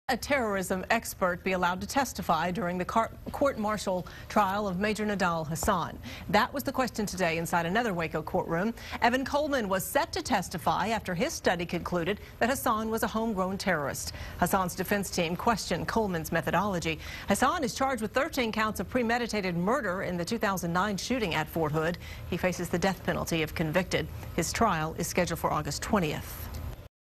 a terrorism expert be allowed to testify during the court-martial trial of Major Nidal Hasan? That was the question today inside another Waco courtroom. Evan Coleman was set to testify after his study concluded that Hasan was a homegrown terrorist. Hasan's defense team questioned Coleman's methodology. Hasan is charged with 13 counts of premeditated murder in the 2009 shooting at Fort Hood. He faces the death penalty if convicted. His trial is scheduled for August 20th.